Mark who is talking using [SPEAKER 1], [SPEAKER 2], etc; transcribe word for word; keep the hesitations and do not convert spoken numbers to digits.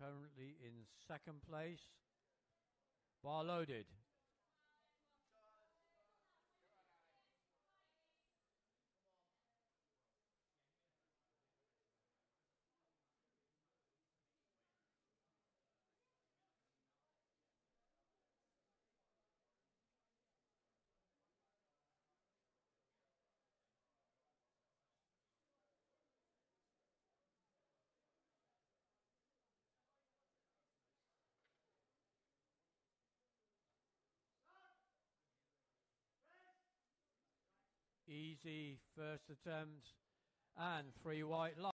[SPEAKER 1] currently in second place. Bar loaded. Easy first attempt and three white lights.